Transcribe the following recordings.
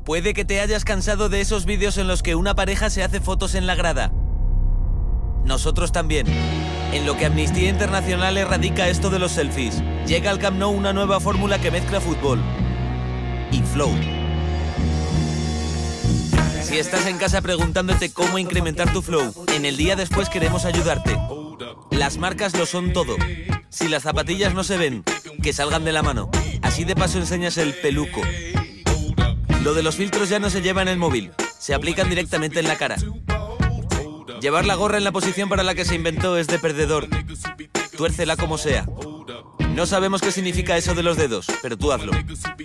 Puede que te hayas cansado de esos vídeos en los que una pareja se hace fotos en la grada. Nosotros también. En lo que Amnistía Internacional erradica esto de los selfies. Llega al Camp Nou una nueva fórmula que mezcla fútbol y flow. Si estás en casa preguntándote cómo incrementar tu flow, en el día después queremos ayudarte. Las marcas lo son todo. Si las zapatillas no se ven, que salgan de la mano. Así de paso enseñas el peluco. Lo de los filtros ya no se lleva en el móvil, se aplican directamente en la cara. Llevar la gorra en la posición para la que se inventó es de perdedor. Tuércela como sea. No sabemos qué significa eso de los dedos, pero tú hazlo.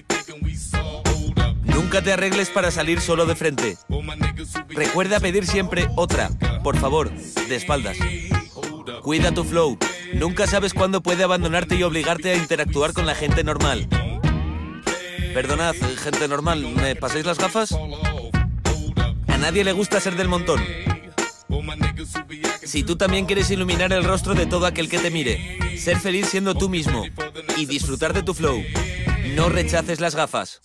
Nunca te arregles para salir solo de frente. Recuerda pedir siempre otra, por favor, de espaldas. Cuida tu flow. Nunca sabes cuándo puede abandonarte y obligarte a interactuar con la gente normal. Perdonad, gente normal, ¿me pasáis las gafas? A nadie le gusta ser del montón. Si tú también quieres iluminar el rostro de todo aquel que te mire, ser feliz siendo tú mismo y disfrutar de tu flow, no rechaces las gafas.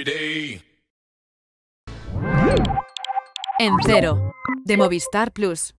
En Cero, de Movistar Plus.